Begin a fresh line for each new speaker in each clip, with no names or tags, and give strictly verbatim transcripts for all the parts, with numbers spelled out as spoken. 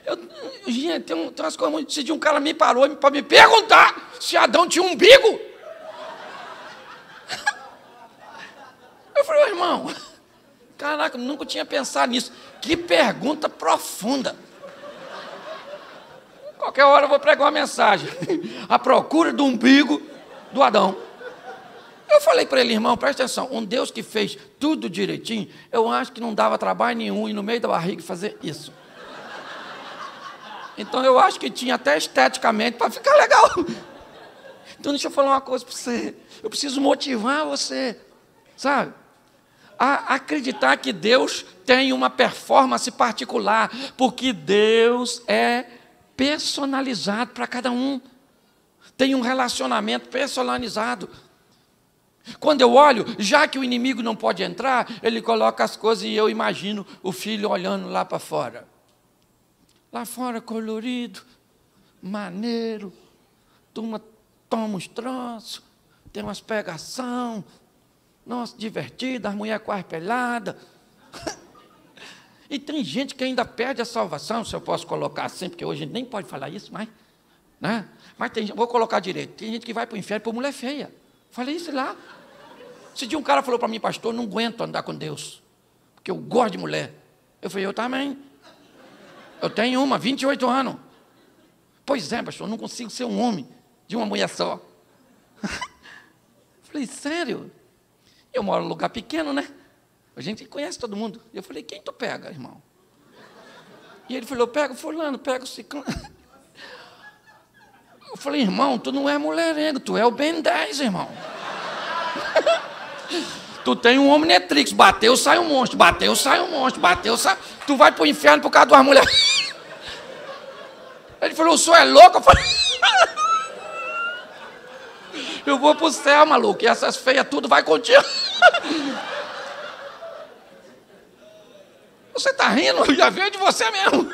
Eu, gente, tem, um, tem umas coisas muito... Esse dia um cara me parou para me perguntar se Adão tinha um umbigo. Eu falei, irmão, caraca, eu nunca tinha pensado nisso. Que pergunta profunda. Qualquer hora eu vou pregar uma mensagem. A procura do umbigo do Adão. Eu falei para ele, irmão, presta atenção, um Deus que fez tudo direitinho, eu acho que não dava trabalho nenhum ir no meio da barriga fazer isso. Então eu acho que tinha até esteticamente para ficar legal. Então deixa eu falar uma coisa para você. Eu preciso motivar você, sabe? A acreditar que Deus tem uma performance particular, porque Deus é personalizado para cada um. Tem um relacionamento personalizado. Quando eu olho, já que o inimigo não pode entrar, ele coloca as coisas e eu imagino o filho olhando lá para fora. Lá fora colorido, maneiro, turma toma uns troços, tem umas pegação, nossa, divertida, as mulheres quase peladas. E tem gente que ainda perde a salvação, se eu posso colocar assim, porque hoje a gente nem pode falar isso, mas, né? Mas tem, vou colocar direito, tem gente que vai para o inferno por mulher feia. Falei isso lá. Esse dia um cara falou para mim, pastor, não aguento andar com Deus, porque eu gosto de mulher. Eu falei, eu também. Eu tenho uma, vinte e oito anos. Pois é, pastor, eu não consigo ser um homem de uma mulher só. Falei, sério? Eu moro num lugar pequeno, né? A gente conhece todo mundo. Eu falei, quem tu pega, irmão? E ele falou, pega fulano, pega o ciclano. Eu falei, irmão, tu não é mulherengo, tu é o Ben dez, irmão. Tu tem um Omnitrix, bateu, sai um monstro, bateu, sai um monstro, bateu, sai... Tu vai pro inferno por causa de uma mulher. Ele falou, o senhor é louco? Eu falei, eu vou pro céu, maluco, e essas feias tudo vai contigo. Você está rindo? Eu já veio de você mesmo.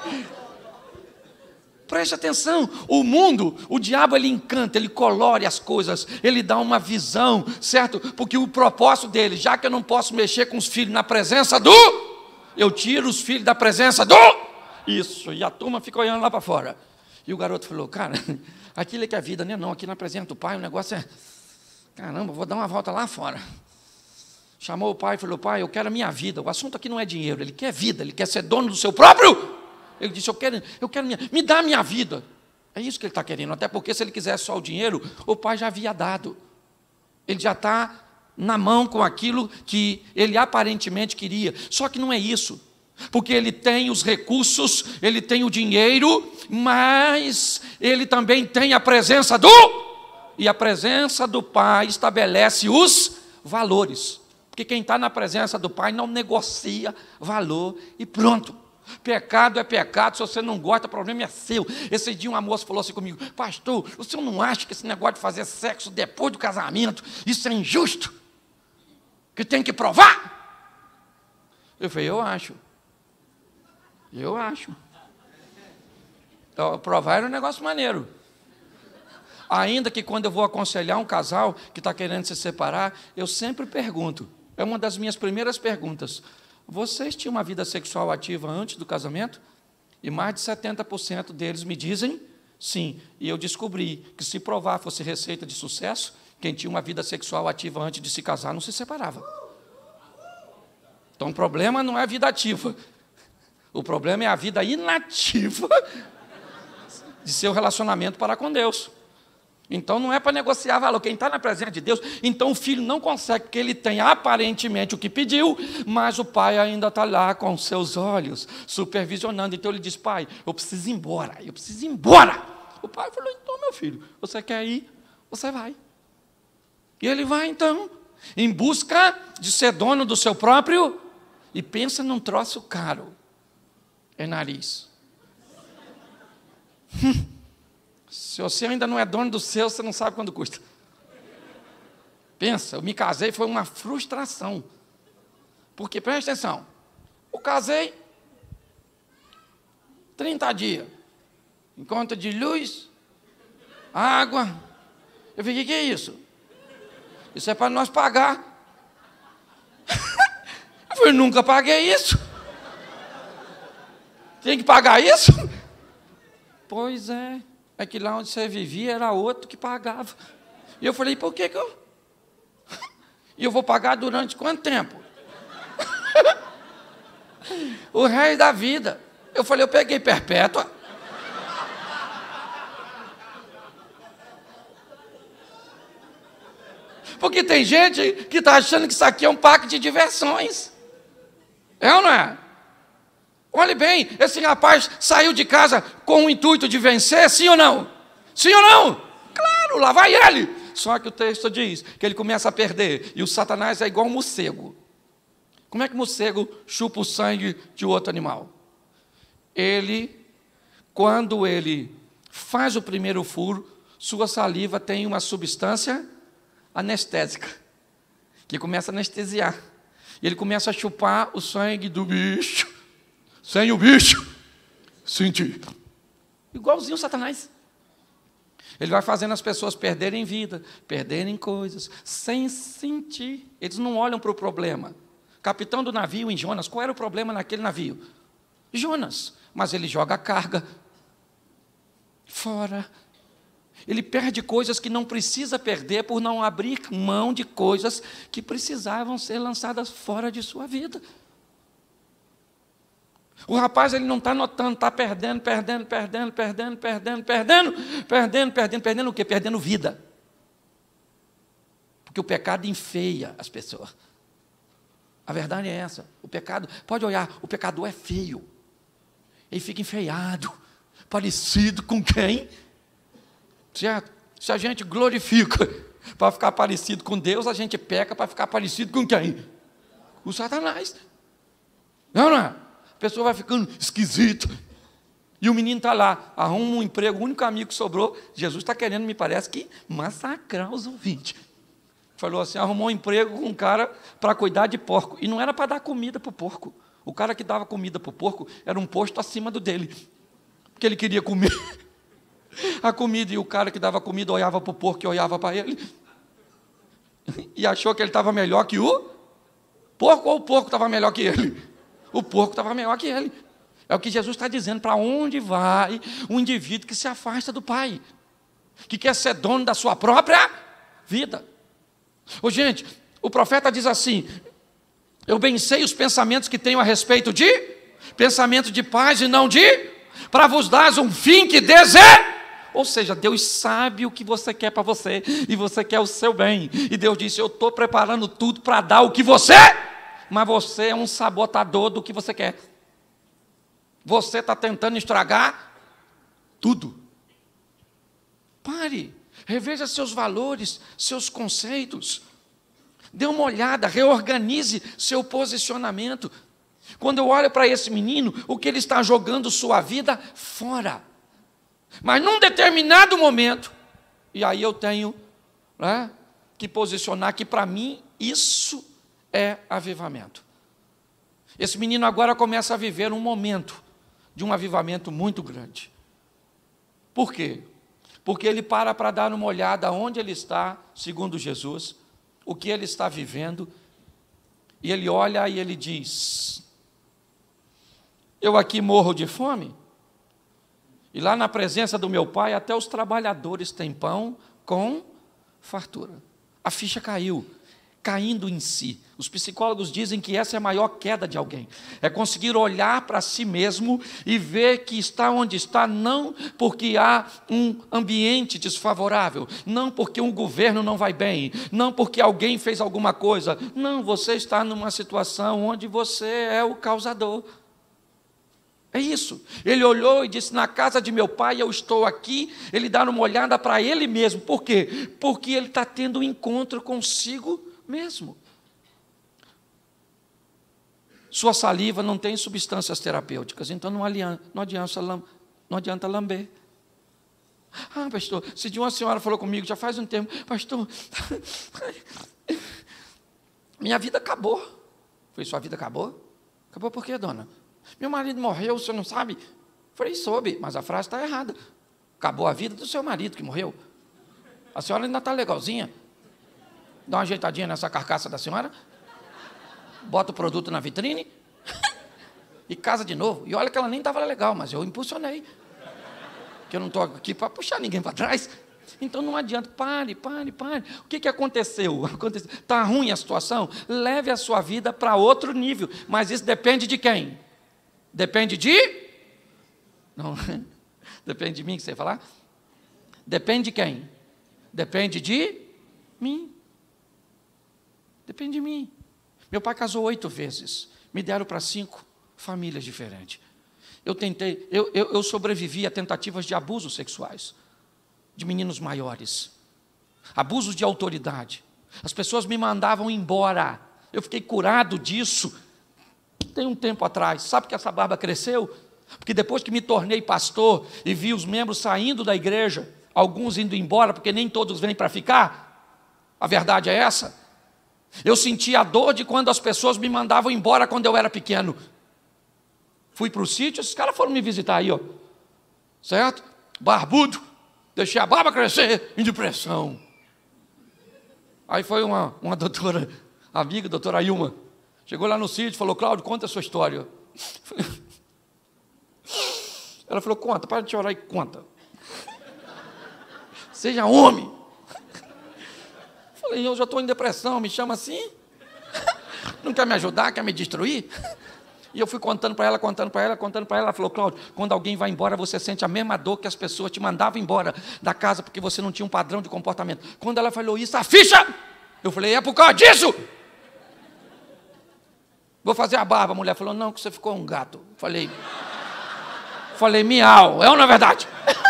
Preste atenção, o mundo, o diabo ele encanta, ele colore as coisas, ele dá uma visão, certo? Porque o propósito dele, já que eu não posso mexer com os filhos na presença do, eu tiro os filhos da presença do, isso, e a turma fica olhando lá para fora. E o garoto falou, cara, aquilo é que é vida, né? Não, aqui na presença do pai o negócio é, caramba, vou dar uma volta lá fora. Chamou o pai e falou, pai, eu quero a minha vida, o assunto aqui não é dinheiro, ele quer vida, ele quer ser dono do seu próprio. Ele disse, eu quero, eu quero minha, me dá a minha vida. É isso que ele está querendo, até porque se ele quisesse só o dinheiro, o pai já havia dado. Ele já está na mão com aquilo que ele aparentemente queria. Só que não é isso, porque ele tem os recursos, ele tem o dinheiro, mas ele também tem a presença do... E a presença do pai estabelece os valores. Porque quem está na presença do pai não negocia valor e pronto. Pecado é pecado, se você não gosta, o problema é seu. Esse dia uma moça falou assim comigo, pastor, o senhor não acha que esse negócio de fazer sexo depois do casamento, isso é injusto? Que tem que provar? Eu falei, eu acho. Eu acho. Então, provar era um negócio maneiro. Ainda que quando eu vou aconselhar um casal que está querendo se separar, eu sempre pergunto, é uma das minhas primeiras perguntas, vocês tinham uma vida sexual ativa antes do casamento? E mais de setenta por cento deles me dizem sim. E eu descobri que se provar fosse receita de sucesso, quem tinha uma vida sexual ativa antes de se casar não se separava. Então o problema não é a vida ativa. O problema é a vida inativa de seu relacionamento para com Deus. Então não é para negociar valor, quem está na presença de Deus, então o filho não consegue, porque ele tem aparentemente o que pediu, mas o pai ainda está lá com seus olhos, supervisionando, então ele diz, pai, eu preciso ir embora, eu preciso ir embora. O pai falou, então meu filho, você quer ir? Você vai. E ele vai então, em busca de ser dono do seu próprio, e pensa num troço caro, é nariz. Se você ainda não é dono do seu, você não sabe quanto custa. Pensa, eu me casei, foi uma frustração. Porque, presta atenção, eu casei trinta dias, em conta de luz, água. Eu falei, o que é isso? Isso é para nós pagar. Eu falei, nunca paguei isso. Tem que pagar isso? Pois é, é que lá onde você vivia era outro que pagava. E eu falei, por que que eu... E eu vou pagar durante quanto tempo? O resto da vida. Eu falei, eu peguei perpétua. Porque tem gente que está achando que isso aqui é um parque de diversões. É ou não é? Olhe bem, esse rapaz saiu de casa com o intuito de vencer, sim ou não? Sim ou não? Claro, lá vai ele. Só que o texto diz que ele começa a perder. E o Satanás é igual um morcego. Como é que o morcego chupa o sangue de outro animal? Ele, quando ele faz o primeiro furo, sua saliva tem uma substância anestésica, que começa a anestesiar. E ele começa a chupar o sangue do bicho, sem o bicho sentir. Igualzinho o Satanás. Ele vai fazendo as pessoas perderem vida, perderem coisas, sem sentir. Eles não olham para o problema. Capitão do navio em Jonas, qual era o problema naquele navio? Jonas. Mas ele joga a carga fora. Ele perde coisas que não precisa perder por não abrir mão de coisas que precisavam ser lançadas fora de sua vida. O rapaz, ele não está notando, está perdendo, perdendo, perdendo, perdendo, perdendo, perdendo, perdendo, perdendo, perdendo o quê? Perdendo vida. Porque o pecado enfeia as pessoas. A verdade é essa. O pecado, pode olhar, o pecador é feio. Ele fica enfeiado, parecido com quem? Certo? Se a gente glorifica para ficar parecido com Deus, a gente peca para ficar parecido com quem? O Satanás. Não, não é? A pessoa vai ficando esquisita. E o menino está lá, arruma um emprego, o único amigo que sobrou. Jesus está querendo, me parece, que massacrar os ouvintes. Falou assim, arrumou um emprego com um cara para cuidar de porco. E não era para dar comida para o porco. O cara que dava comida para o porco era um posto acima do dele. Porque ele queria comer a comida, e o cara que dava comida olhava para o porco e olhava para ele. E achou que ele estava melhor que o porco, ou o porco estava melhor que ele? O porco estava melhor que ele. É o que Jesus está dizendo, para onde vai um indivíduo que se afasta do Pai, que quer ser dono da sua própria vida. Ô, gente, o profeta diz assim, eu bem sei os pensamentos que tenho a respeito de, pensamento de paz e não de, para vos dar um fim que deseja. Ou seja, Deus sabe o que você quer para você, e você quer o seu bem. E Deus disse, eu estou preparando tudo para dar o que você, mas você é um sabotador do que você quer. Você está tentando estragar tudo. Pare, reveja seus valores, seus conceitos. Dê uma olhada, reorganize seu posicionamento. Quando eu olho para esse menino, o que ele está jogando sua vida fora. Mas num determinado momento, e aí eu tenho, né, que posicionar que para mim isso é avivamento. Esse menino agora começa a viver um momento de um avivamento muito grande. Por quê? Porque ele para para dar uma olhada onde ele está, segundo Jesus, o que ele está vivendo, e ele olha e ele diz, eu aqui morro de fome, e lá na presença do meu Pai, até os trabalhadores têm pão com fartura. A ficha caiu, caindo em si. Os psicólogos dizem que essa é a maior queda de alguém. É conseguir olhar para si mesmo e ver que está onde está, não porque há um ambiente desfavorável, não porque um governo não vai bem, não porque alguém fez alguma coisa. Não, você está numa situação onde você é o causador. É isso. Ele olhou e disse, na casa de meu pai eu estou aqui. Ele dá uma olhada para ele mesmo. Por quê? Porque ele está tendo um encontro consigo mesmo. Sua saliva não tem substâncias terapêuticas, então não adianta, não adianta, não adianta lamber. Ah, pastor, se de uma senhora falou comigo, já faz um tempo, pastor, minha vida acabou. Foi, sua vida acabou? Acabou por quê, dona? Meu marido morreu, o senhor não sabe? Falei, soube, mas a frase está errada. Acabou a vida do seu marido que morreu. A senhora ainda está legalzinha. Dá uma ajeitadinha nessa carcaça da senhora. Bota o produto na vitrine. e casa de novo. E olha que ela nem estava legal, mas eu impulsionei. Que eu não estou aqui para puxar ninguém para trás. Então não adianta, pare, pare, pare. O que, que aconteceu? Está ruim a situação? Leve a sua vida para outro nível. Mas isso depende de quem? Depende de... Não, depende de mim que você ia falar? Depende de quem? Depende de mim. Depende de mim. Meu pai casou oito vezes. Me deram para cinco famílias diferentes. Eu tentei, eu, eu, eu sobrevivi a tentativas de abusos sexuais de meninos maiores, abusos de autoridade. As pessoas me mandavam embora. Eu fiquei curado disso tem um tempo atrás. Sabe que essa barba cresceu? Porque depois que me tornei pastor e vi os membros saindo da igreja, alguns indo embora, porque nem todos vêm para ficar, a verdade é essa. Eu senti a dor de quando as pessoas me mandavam embora quando eu era pequeno. Fui para o sítio, esses caras foram me visitar aí, ó. Certo? Barbudo, deixei a barba crescer, em depressão. Aí foi uma, uma doutora, amiga, doutora Ilma, chegou lá no sítio e falou, Cláudio, conta a sua história. Ela falou, conta, para de chorar e conta. Seja homem. Falei, eu já estou em depressão, me chama assim? Não quer me ajudar, quer me destruir? E eu fui contando para ela, contando para ela, contando para ela. Ela falou, Cláudio, quando alguém vai embora, você sente a mesma dor que as pessoas te mandavam embora da casa porque você não tinha um padrão de comportamento. Quando ela falou isso, a ficha! Eu falei, é por causa disso! Vou fazer a barba. A mulher falou, não, que você ficou um gato. Falei, falei, miau, é ou não é verdade?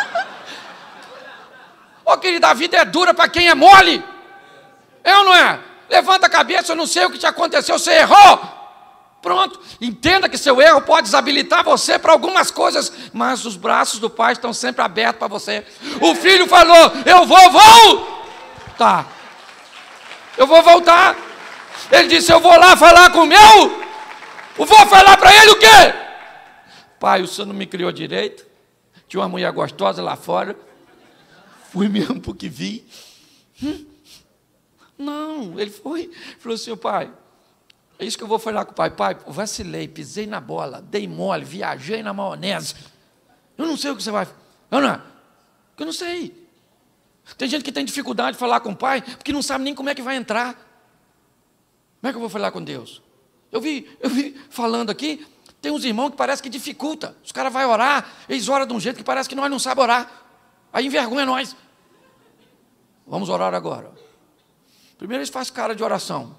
Ô, querida, a vida é dura para quem é mole. É ou não é? Levanta a cabeça, eu não sei o que te aconteceu, você errou. Pronto, entenda que seu erro pode desabilitar você para algumas coisas, mas os braços do Pai estão sempre abertos para você. O filho falou, eu vou voltar. Eu vou voltar. Ele disse, eu vou lá falar com o meu. Eu vou falar para ele o quê? Pai, o senhor não me criou direito. Tinha uma mulher gostosa lá fora. Fui mesmo porque vi. Hum? Não, ele foi. Falou assim, pai, é isso que eu vou falar com o pai. Pai, vacilei, pisei na bola, dei mole, viajei na maionese. Eu não sei o que você vai... Eu não, eu não sei. Tem gente que tem dificuldade de falar com o pai, porque não sabe nem como é que vai entrar. Como é que eu vou falar com Deus? Eu vi, eu vi falando aqui, tem uns irmãos que parece que dificulta. Os caras vão orar, eles oram de um jeito que parece que nós não sabemos orar. Aí envergonha nós. Vamos orar agora. Primeiro eles fazem cara de oração.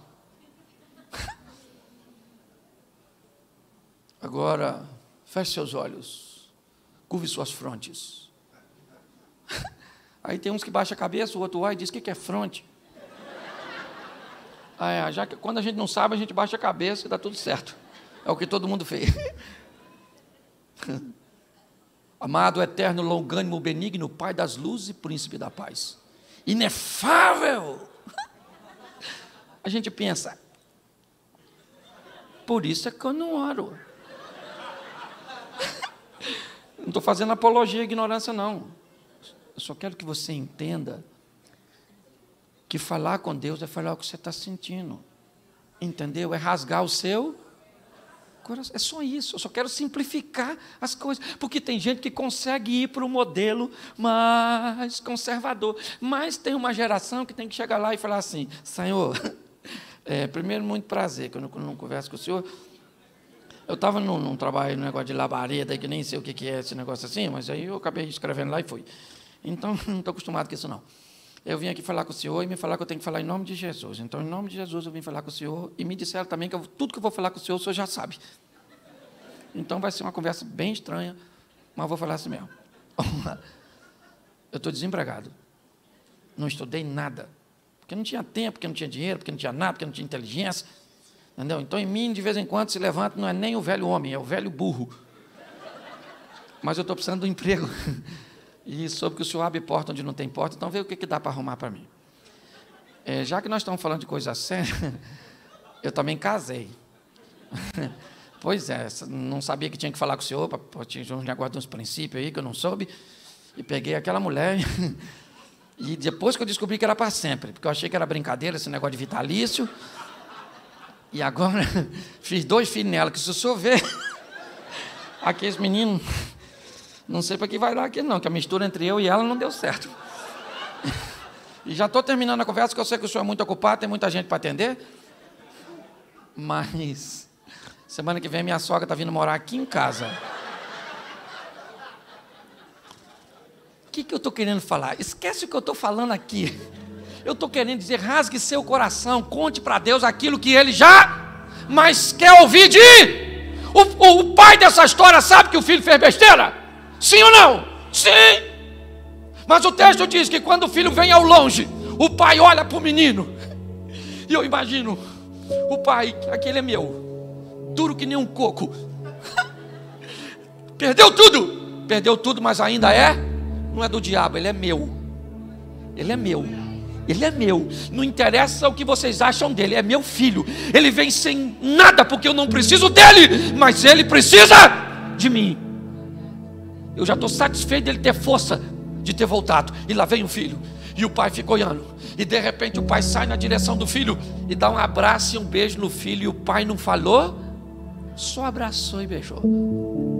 Agora, feche seus olhos, curve suas frontes. Aí tem uns que baixam a cabeça, o outro vai e diz, o que é fronte? Ah, é, já que, quando a gente não sabe, a gente baixa a cabeça e dá tudo certo. É o que todo mundo fez. Amado, eterno, longânimo, benigno, Pai das luzes e príncipe da paz. Inefável. A gente pensa, por isso é que eu não oro. Não estou fazendo apologia à ignorância, não. Eu só quero que você entenda que falar com Deus é falar o que você está sentindo. Entendeu? É rasgar o seu coração. É só isso. Eu só quero simplificar as coisas. Porque tem gente que consegue ir para o modelo mais conservador. Mas tem uma geração que tem que chegar lá e falar assim, Senhor, é, primeiro, muito prazer, que eu não, não converso com o senhor. Eu estava num, num trabalho, num negócio de labareda, que nem sei o que, que é esse negócio assim, mas aí eu acabei escrevendo lá e fui. Então, não estou acostumado com isso, não. Eu vim aqui falar com o senhor e me falar que eu tenho que falar em nome de Jesus. Então, em nome de Jesus, eu vim falar com o senhor e me disseram também que eu, tudo que eu vou falar com o senhor, o senhor já sabe. Então, vai ser uma conversa bem estranha, mas eu vou falar assim mesmo. Eu estou desempregado. Não estudei nada. Porque não tinha tempo, porque não tinha dinheiro, porque não tinha nada, porque não tinha inteligência. Entendeu? Então, em mim, de vez em quando, se levanta, não é nem o velho homem, é o velho burro. Mas eu estou precisando de um emprego. E soube que o senhor abre porta onde não tem porta, então vê o que, que dá para arrumar para mim. É, já que nós estamos falando de coisa séria, eu também casei. Pois é, não sabia que tinha que falar com o senhor, para tinha um negócio de uns princípios aí que eu não soube, e peguei aquela mulher, e depois que eu descobri que era para sempre, porque eu achei que era brincadeira esse negócio de vitalício, e agora fiz dois filhos nela, que se o senhor ver, Aqueles meninos, não sei para que vai dar aquele não, que a mistura entre eu e ela não deu certo. E já estou terminando a conversa, porque eu sei que o senhor é muito ocupado, tem muita gente para atender. Mas semana que vem minha sogra está vindo morar aqui em casa. O que, que eu estou querendo falar? Esquece o que eu estou falando aqui. Eu estou querendo dizer, rasgue seu coração, conte para Deus aquilo que Ele já, mas quer ouvir de... O, o, o pai dessa história sabe que o filho fez besteira? Sim ou não? Sim! Mas o texto diz que quando o filho vem ao longe, o pai olha para o menino. E eu imagino, o pai, aquele é meu, duro que nem um coco. Perdeu tudo, perdeu tudo, mas ainda é, não é do diabo, ele é meu. Ele é meu. Ele é meu, não interessa o que vocês acham dele, é meu filho. Ele vem sem nada porque eu não preciso dele, mas ele precisa de mim. Eu já estou satisfeito dele ter força de ter voltado. E lá vem o filho, e o pai fica olhando. E de repente o pai sai na direção do filho e dá um abraço e um beijo no filho. E o pai não falou, só abraçou e beijou.